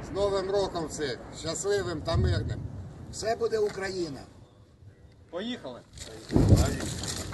З Новим роком всіх! Щасливим та мирним! Все буде Україна. Поїхали!